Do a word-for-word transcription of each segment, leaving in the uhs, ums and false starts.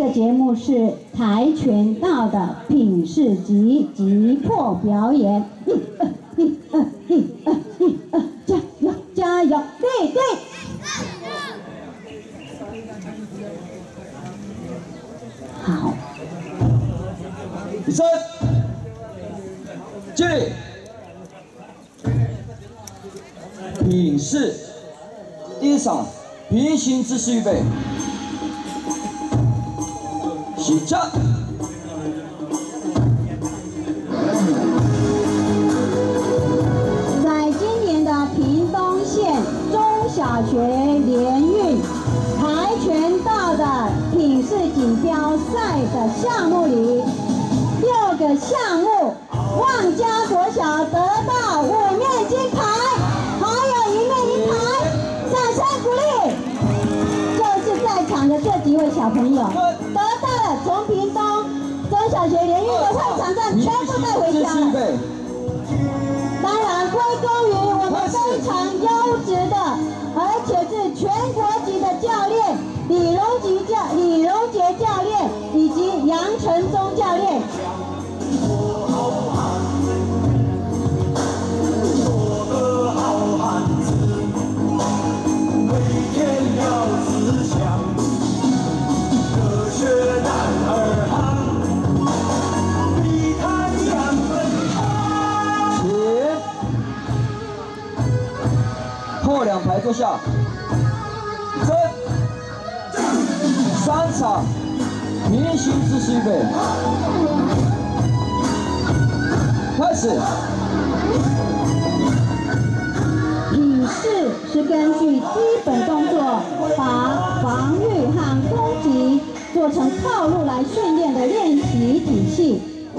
个节目是跆拳道的品势级急迫表演，一二一二一二一二，加油加油，对对。好， 起身，敬礼，品势，第一场平行姿势预备。 起架。 在今年的屏东县中小学联运跆拳道的品势锦标赛的项目里，六个项目，望家国小得到五面金牌，还有一面银牌，掌声鼓励！就是在场的这几位小朋友。 从屏东中小学联运的会场站全部带回家了。当然，归功于我们非常优质的，而且是全国级的教练李荣吉教、李荣杰教练以及杨成忠教练。 后两排坐下，真三场平行姿势预备，开始。 品势是根据基本动作，把防御和攻击做成套路来训练的练习体系。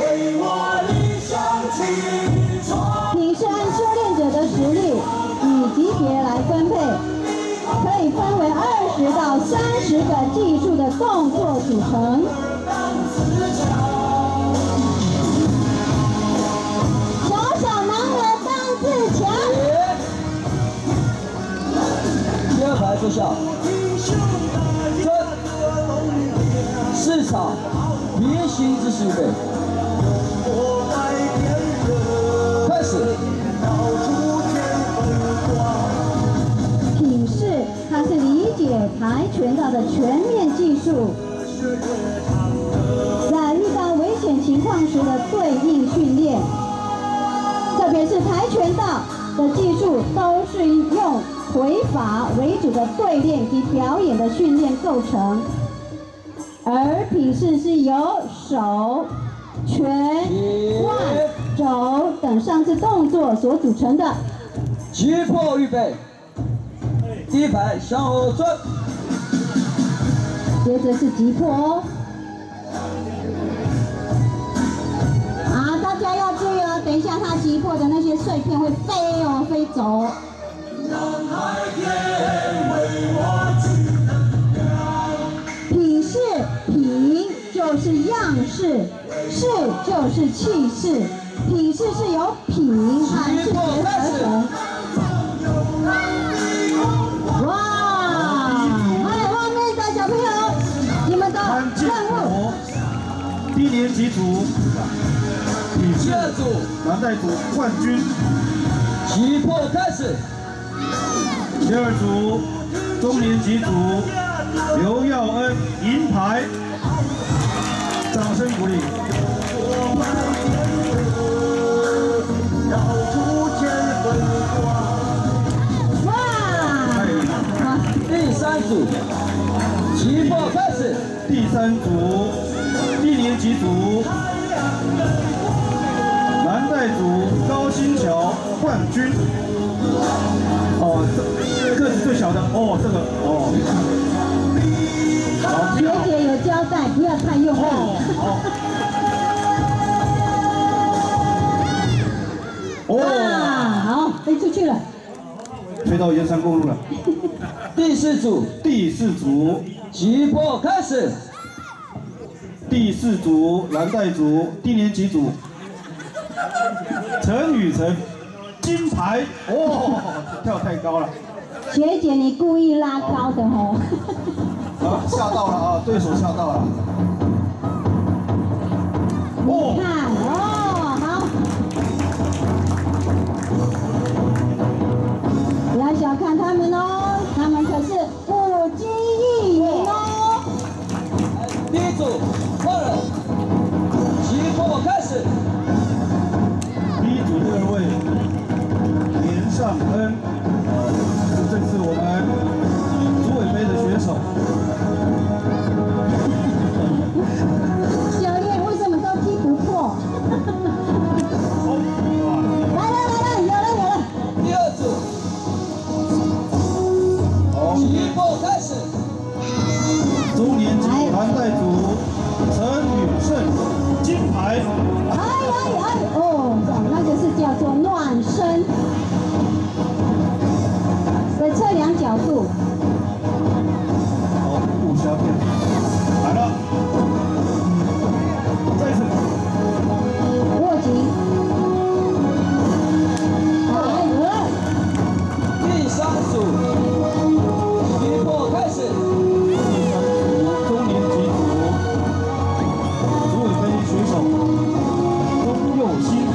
品势按修炼者的实力。 以级别来分配，可以分为二十到三十个技术的动作组成。小小男儿当自强。 第二排坐下。真四场平行姿势预备，开始。 它是理解跆拳道的全面技术，在遇到危险情况时的对应训练，特别是跆拳道的技术都是用回法为主的对练及表演的训练构成，而品势是由手、拳、腕、肘等上肢动作所组成的。 急迫预备。 第一排向后转， 接着是急迫哦。啊，大家要注意哦，等一下它急迫的那些碎片会飞哦，飞走。品势，品就是样式，势就是气势，品势是由品和视觉合成。 哇！哎，外面的小朋友，你们的任务。 低年级组，女士组，男带组冠军。 急迫开始。 第二组，中年级组，刘耀恩银牌。掌声鼓励。 第三组，急迫开始。 第三组，低年级组，男带组高新桥冠军。哦，这个子最小的哦，这个哦。好， 学姐有交代，不要太用力。 哦。哦。 哇，好，飞出去了。 飞到沿山公路了。 第四组， 第四组， 急迫开始。 第四组蓝带组低年级组，陈雨辰金牌，哦，跳太高了。 学姐，你故意拉高的哦。 啊，吓到了啊，对手吓到了。 你看哦，好，不要小看他们哦，他们可是五金一员哦。 第一组换人，起步开始。 第一组第二位连尚恩，这是我们组委杯的选手。 教练为什么都踢不破？来了来了，有了有了。 第二组，起步开始。 中年级团带组陈宇胜，金牌。 哎哎哎，哦，那个是叫做暖身，的测量角度。 好，武侠片来了，再一次握紧。来了。 第三组，起步开始。 第三组中年级组组委杯选手钟佑新。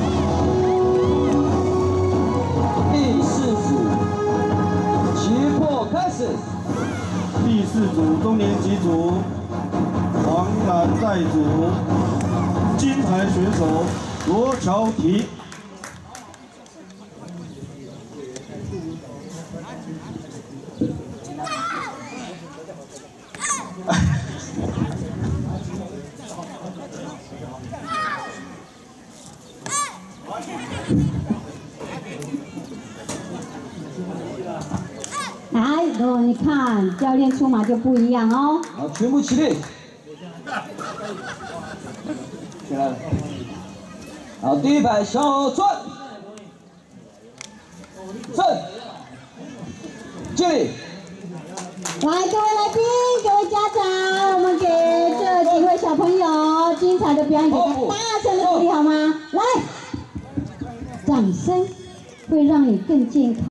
第四组，起步开始。 第四组中年级组黄蓝带组金牌选手罗乔婷。 来，如果你看教练出马就不一样哦。 好，全部起立。起来了。好，第一排小转，正，敬礼。 来，各位来宾，各位家长，我们给这几位小朋友精彩的表演，给他大声的鼓励好吗？来，掌声会让你更健康。